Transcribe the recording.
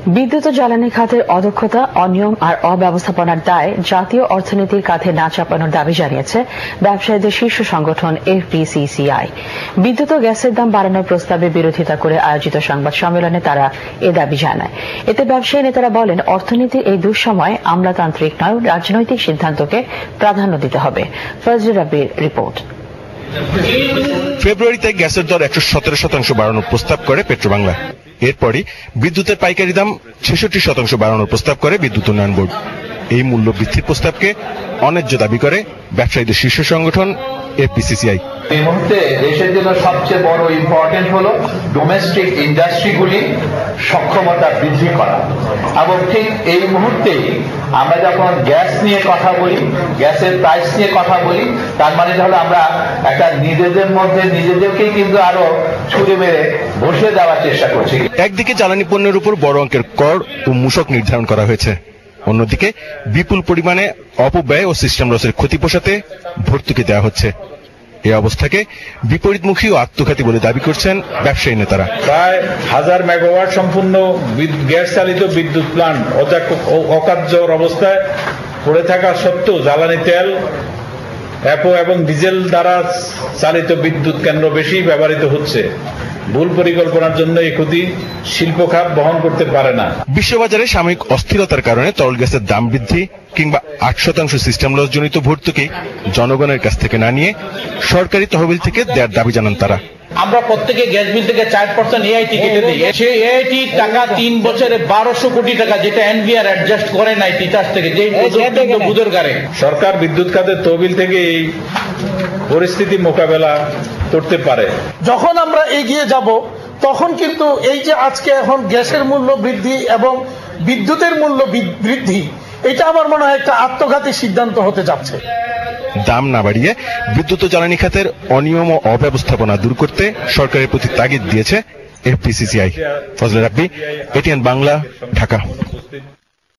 বিদ্যুৎ ও জ্বালানি খাতের অদক্ষতা, অনিয়ম আর অব্যবস্থাপনার দায় জাতীয় অর্থনীতির কাঁধে না চাপানোর দাবি জানিয়েছে ব্যবসায়ীদের শীর্ষ সংগঠন FBCCI। বিদ্যুৎ ও গ্যাসের দাম বাড়ানোর প্রস্তাবে বিরোধিতা করে আয়োজিত সংবাদ সম্মেলনে তারা এ দাবি জানায়। এতে ব্যবসায়ী নেতারা বলেন, অর্থনীতির এই দুঃসময়ে আমলাতান্ত্রিক নয়, রাজনৈতিক সিদ্ধান্তকে প্রাধান্য দিতে হবে। ফজলে রাব্বির রিপোর্ট। ফেব্রুয়ারিতে গ্যাসের দর 117% বাড়ানোর প্রস্তাব করে পেট্রোবাংলা। এরপরই বিদ্যুতের পাইকারি দাম 66% বাড়ানোর প্রস্তাব করে বিদ্যুৎ উন্নয়ন বোর্ড। এই মূল্য বৃদ্ধির প্রস্তাবকে অন্যায্য দাবি করে ব্যবসায়ীদের শীর্ষ সংগঠন FBCCI। এই মুহূর্তে দেশের জন্য সবচেয়ে বড় ইম্পর্টেন্ট হলো ডোমেস্টিক ইন্ডাস্ট্রিগুলি সক্ষমতা বৃদ্ধি করা, এবং ঠিক এই মুহূর্তে আমরা যখন গ্যাস নিয়ে কথা বলি, গ্যাসের প্রাইস নিয়ে কথা বলি, তার মানে হলো আমরা একটা নিজেদের মধ্যে নিজেদেরকেই কিন্তু আরো ছুড়ে মেরে বসে দেওয়ার চেষ্টা করছি। একদিকে জ্বালানি পণ্যের উপর বড় অঙ্কের কর ও মূসক নির্ধারণ করা হয়েছে, অন্যদিকে বিপুল পরিমাণে অপব্যয় ও সিস্টেম লসের ক্ষতি পোষাতে ভর্তুকি দেওয়া হচ্ছে। এই অবস্থাকে বিপরীতমুখী ও আত্মঘাতী বলে দাবি করছেন ব্যবসায়ী নেতারা। প্রায় 1000 মেগাওয়াট সম্পূর্ণ গ্যাস চালিত বিদ্যুৎ প্লান্ট অকার্যকর অবস্থায় পড়ে থাকা সত্ত্বেও জ্বালানি তেল এবং ডিজেল দ্বারা চালিত বিদ্যুৎ কেন্দ্র বেশি ব্যবহৃত হচ্ছে। ভুল পরিকল্পনার জন্য এই ক্ষতি শিল্প খাত বহন করতে পারে না। বিশ্ববাজারে সাময়িক অস্থিরতার কারণে তরল গ্যাসের দাম বৃদ্ধি কিংবা 8% সিস্টেম লস জনিত ভর্তুকি জনগণের কাছ থেকে না নিয়ে সরকারি তহবিল থেকে দেওয়ার দাবি জানান তারা। আমরা প্রত্যেকে গ্যাস বিল থেকে 4% এআইটি কেটে দিই। সেই এআইটি টাকা 3 বছরে 1200 কোটি টাকা, যেটা এনবিআর অ্যাডজাস্ট করে নাই তিতাস থেকে, যে বুধের গাড়ে। সরকার বিদ্যুৎ খাতের তহবিল থেকে এই পরিস্থিতি মোকাবেলা করতে পারে। যখন আমরা এগিয়ে যাব তখন কিন্তু এই যে আজকে এখন গ্যাসের মূল্য বৃদ্ধি এবং বিদ্যুতের মূল্য বৃদ্ধি, এটা আমার মনে হয় একটা আত্মঘাতী সিদ্ধান্ত হতে যাচ্ছে। দাম না বাড়িয়ে বিদ্যুৎ ও জ্বালানি খাতের অনিয়ম ও অব্যবস্থাপনা দূর করতে সরকারের প্রতি তাগিদ দিয়েছে FBCCI। ফজলে রাব্বি, ATN বাংলা, ঢাকা।